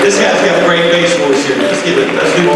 This guy's got a great bass voice here. Let's give it. Let's do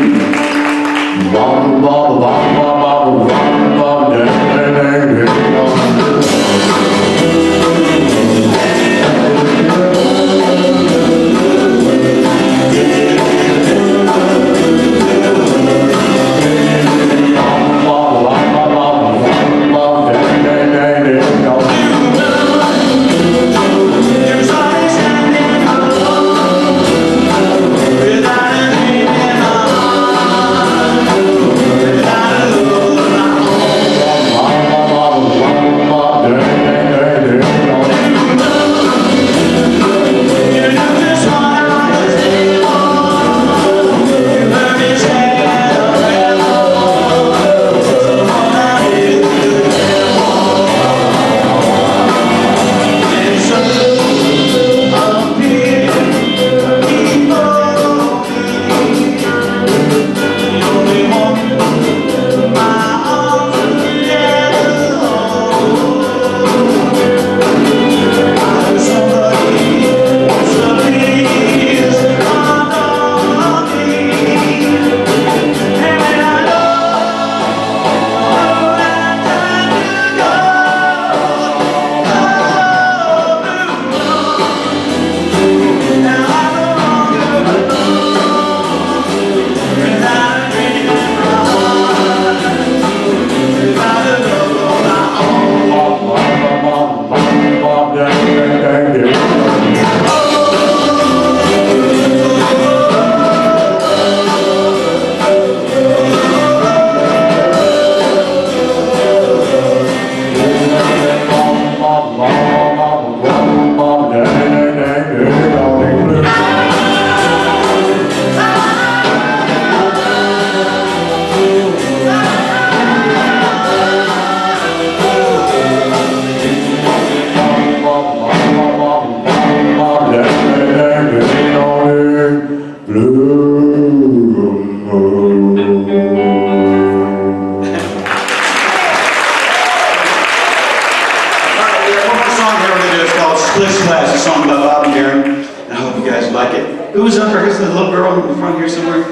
Who's up there? Here's the little girl in the front here somewhere.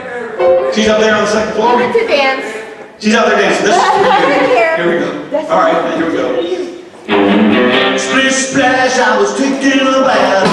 She's up there on the second floor. To dance. She's out there dancing. This is for you. Here we go. All right, here we go. Splish splash, I was taking a bath.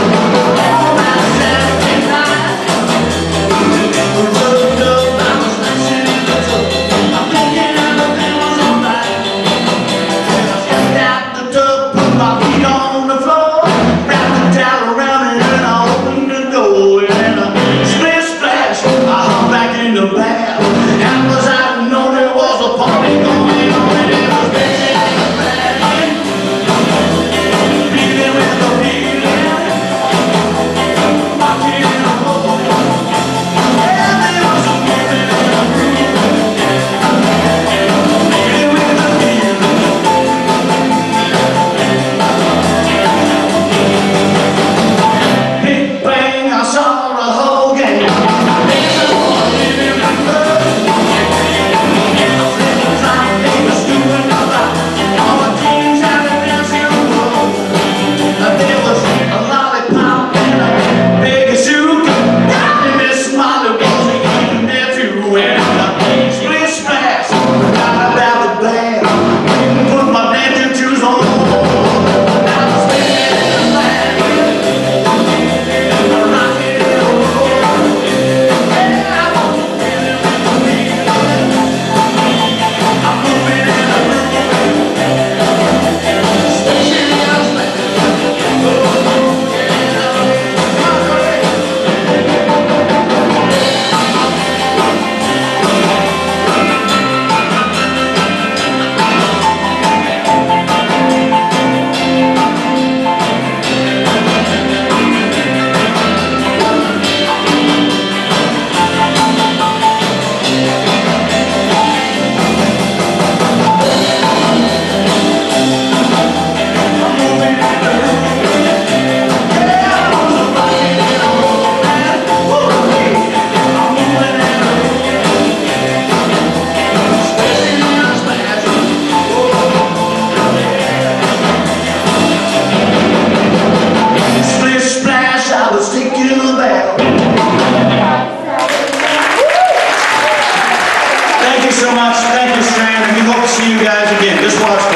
so much. Thank you, Strand, and we hope to see you guys again. Just watch.